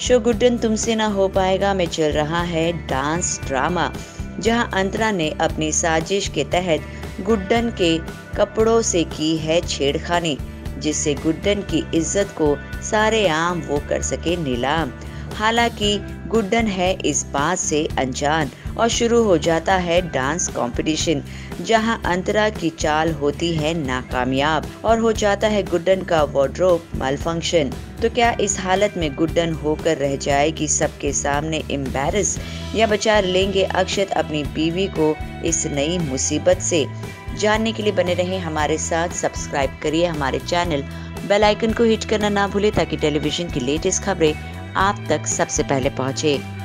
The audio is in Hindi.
शो गुड्डन तुमसे ना हो पाएगा में चल रहा है डांस ड्रामा, जहां अंतरा ने अपनी साजिश के तहत गुड्डन के कपड़ों से की है छेड़खानी, जिससे गुड्डन की इज्जत को सारेआम वो कर सके नीलाम। हालांकि गुड्डन है इस बात से अनजान और शुरू हो जाता है डांस कंपटीशन, जहां अंतरा की चाल होती है नाकामयाब और हो जाता है गुड्डन का वार्डरोब मालफंक्शन। तो क्या इस हालत में गुड्डन होकर रह जाएगी सबके सामने एम्बैरस, या बचा लेंगे अक्षत अपनी बीवी को इस नई मुसीबत से? जानने के लिए बने रहें हमारे साथ, सब्सक्राइब करिए हमारे चैनल, बेल आइकन को हिट करना ना भूले ताकि टेलीविजन की लेटेस्ट खबरें आप तक सबसे पहले पहुंचे।